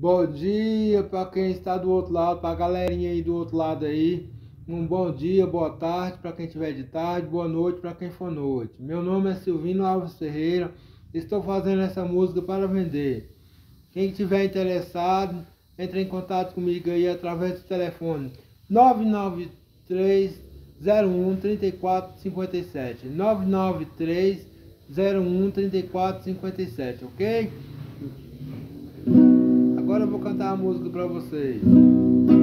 Bom dia para quem está do outro lado, para a galerinha aí do outro lado aí. Um bom dia, boa tarde para quem estiver de tarde, boa noite para quem for noite. Meu nome é Silvino Alves Ferreira, estou fazendo essa música para vender. Quem estiver interessado, entre em contato comigo aí através do telefone 993-01-3457. 993-01-3457, ok? Agora eu vou cantar a música para vocês.